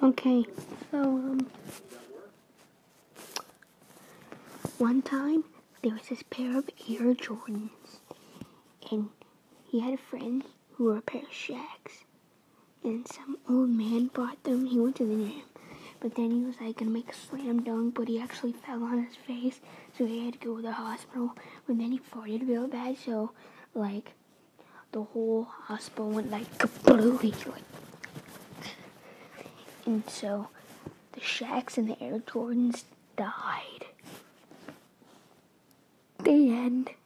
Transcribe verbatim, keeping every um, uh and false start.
Okay, so, um, one time, there was this pair of Air Jordans, and he had a friend who wore a pair of Shaqs, and some old man bought them. He went to the gym, but then he was, like, gonna make a slam dunk, but he actually fell on his face, so he had to go to the hospital, but then he farted real bad, so, like, the whole hospital went, like, kablooey, like, and so the Shaqs and the Air Jordans died. The end.